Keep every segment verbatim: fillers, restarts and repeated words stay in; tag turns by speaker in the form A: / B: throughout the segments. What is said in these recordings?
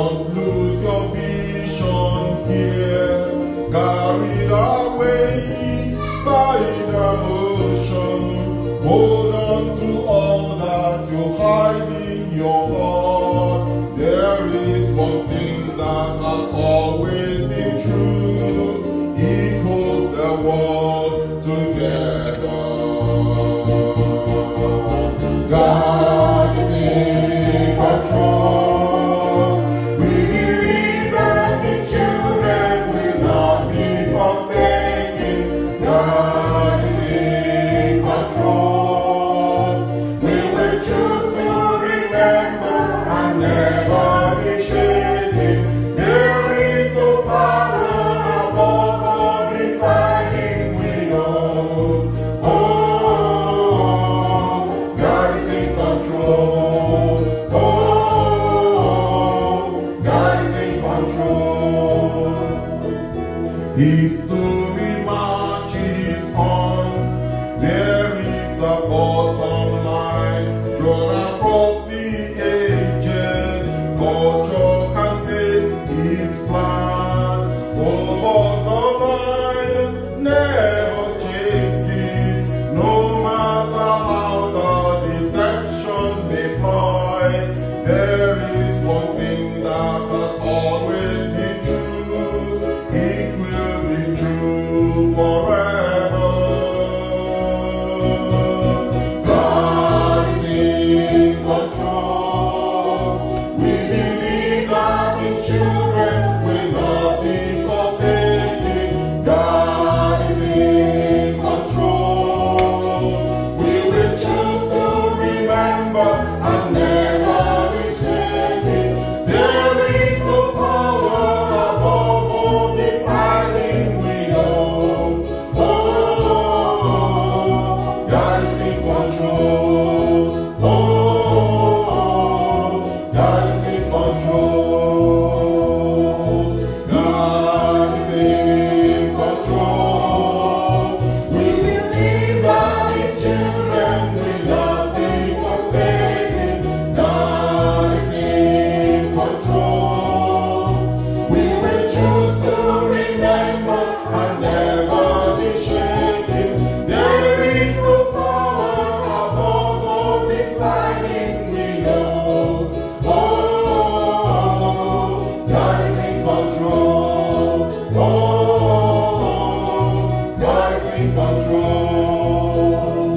A: Don't lose your vision here, carried away by the motion. Hold on to all that you hide in your heart. There is one thing that has always been true. It holds the world together. God is in control. We believe that His children will not be forsaken. God is in control. We will choose to remember and never be shaken. There is no power above or beside Him, we know. Oh, God is in control. Oh, God is in control. His story marches on. There is a bottom line drawn across the ages. Culture can make its plan. Over the line never changes, no matter how the deception may fly. There is one thing that has always been true. It will be true forever. God is in control. We believe that His children will not be forsaken. God is in control. We will choose to remember and never be shaken. There is no power above or beside Him, we know. Oh, God is in control. Oh, God is in control. God is in control. We believe that His children will not be forsaken. God is in control. We will choose to remember and never be shaken. There is no power above or beside Him, we know. Oh, God is in control. Oh, God is in control.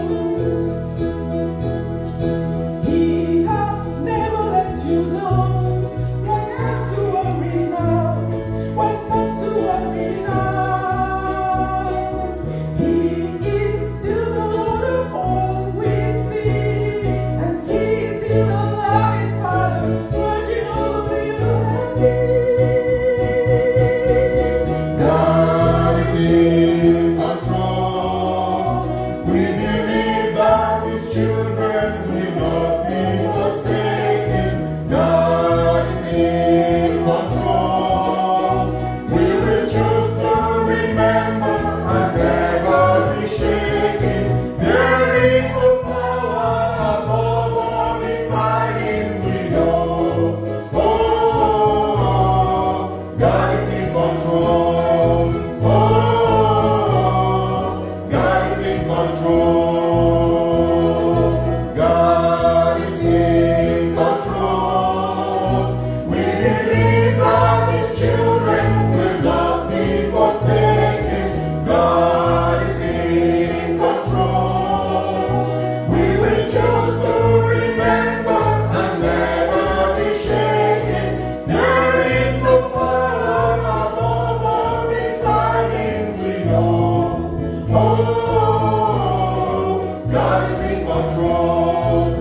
B: He has never let you know what's not to worry now, what's not to worry now. He is still the Lord of all we see, and He is still the loving Father, watching over you and me.
A: God is in control. We believe that His children will not be forsaken. God is in control. We will choose to remember and never be shaken. There is no power above or beside Him, we know. Oh, God is in control. Oh, God is in control. God is in control. We believe that His children will not be forsaken. God is in control. We will choose to remember and never be shaken. There is no power above or beside Him, we know. Oh, God is in control.